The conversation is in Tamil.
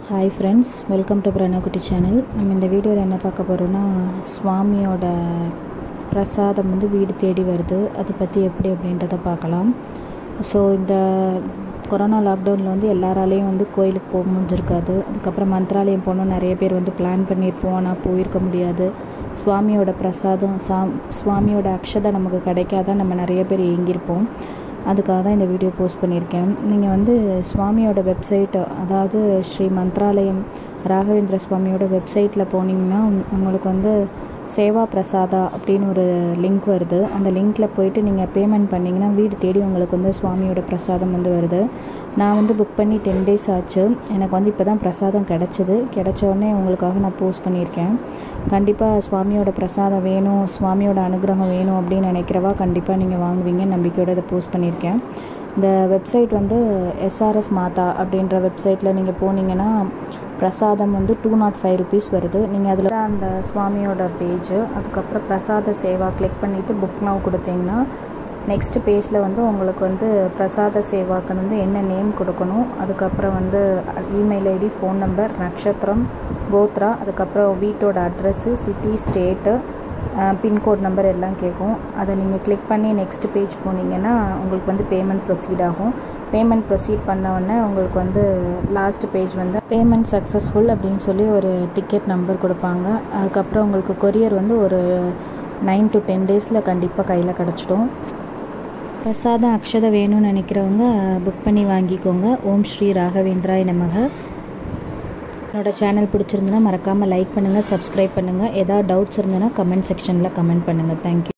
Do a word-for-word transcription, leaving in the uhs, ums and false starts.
Hi friends, welcome to Pranavkutty channel. நம்ம இந்த வீடியோல என்ன பார்க்க போறோம்னா சுவாமியோட பிரசாதம் வந்து வீடு தேடி வருது. அது பத்தி எப்படி அப்படின்றத பார்க்கலாம். ஸோ இந்த கொரோனா லாக்டவுனில் வந்து எல்லாராலையும் வந்து கோயிலுக்கு போக முடிஞ்சிருக்காது. அதுக்கப்புறம் மந்த்ராலயம் போகணும் நிறைய பேர் வந்து பிளான் பண்ணியிருப்போம், ஆனால் போயிருக்க முடியாது. சுவாமியோட பிரசாதம் சா சுவாமியோட அக்ஷதை நமக்கு கிடைக்காதான் நம்ம நிறைய பேர் ஏங்கியிருப்போம். அதுக்காக தான் இந்த வீடியோ போஸ்ட் பண்ணியிருக்கேன். நீங்கள் வந்து சுவாமியோட வெப்சைட், அதாவது ஸ்ரீ மந்த்ராலயம் ராகவேந்திர சுவாமியோட வெப்சைட்டில் போனீங்கன்னா உங்களுக்கு வந்து சேவா பிரசாதா அப்படின்னு ஒரு லிங்க் வருது. அந்த லிங்க்கில் போயிட்டு நீங்கள் பேமெண்ட் பண்ணிங்கன்னா வீடு தேடி உங்களுக்கு வந்து சுவாமியோட பிரசாதம் வந்து வருது. நான் வந்து புக் பண்ணி டென் டேஸ் ஆச்சு. எனக்கு வந்து இப்போ தான் பிரசாதம் கிடச்சிது. கிடச்ச உடனே உங்களுக்காக நான் போஸ்ட் பண்ணியிருக்கேன். கண்டிப்பாக சுவாமியோட பிரசாதம் வேணும், சுவாமியோட அனுகிரகம் வேணும் அப்படின்னு நினைக்கிறவா கண்டிப்பாக நீங்கள் வாங்குவீங்க நம்பிக்கையோடு இதை போஸ்ட் பண்ணியிருக்கேன். இந்த வெப்சைட் வந்து எஸ்ஆர்எஸ் மாதா அப்படின்ற வெப்சைட்டில் நீங்கள் போனீங்கன்னா பிரசாதம் வந்து டூ நாட் ஃபைவ் ருபீஸ் வருது. நீங்கள் அதில் அந்த சுவாமியோட பேஜு, அதுக்கப்புறம் பிரசாத சேவா கிளிக் பண்ணிவிட்டு புக் நவ் கொடுத்தீங்கன்னா நெக்ஸ்ட் பேஜில் வந்து உங்களுக்கு வந்து பிரசாத சேவாக்கு வந்து என்ன நேம் கொடுக்கணும், அதுக்கப்புறம் வந்து இமெயில் ஐடி, ஃபோன் நம்பர், நட்சத்திரம், கோத்ரா, அதுக்கப்புறம் வீட்டோட address, city, state, pincode number எல்லாம் கேட்கும். அதை நீங்கள் கிளிக் பண்ணி நெக்ஸ்ட் பேஜ் போனீங்கன்னா உங்களுக்கு வந்து பேமெண்ட் ப்ரொசீட் ஆகும். பேமெண்ட் ப்ரொசீட் பண்ண உடனே உங்களுக்கு வந்து லாஸ்ட் பேஜ் வந்து பேமெண்ட் சக்ஸஸ்ஃபுல் அப்படின்னு சொல்லி ஒரு டிக்கெட் நம்பர் கொடுப்பாங்க. அதுக்கப்புறம் உங்களுக்கு கொரியர் வந்து ஒரு நைன் டு டென் டேஸில் கண்டிப்பாக கையில் கிடச்சிடும். பிரசாதம் அக்ஷதை வேணும்னு நினைக்கிறவங்க புக் பண்ணி வாங்கிக்கோங்க. ஓம் ஸ்ரீ ராகவேந்திராய நமக. என்னோடய சேனல் பிடிச்சிருந்துன்னா மறக்காமல் லைக் பண்ணுங்கள், சப்ஸ்கிரைப் பண்ணுங்கள். ஏதாவது டவுட்ஸ் இருந்ததுன்னா கமெண்ட் செக்ஷனில் கமெண்ட் பண்ணுங்கள். தேங்க்யூ.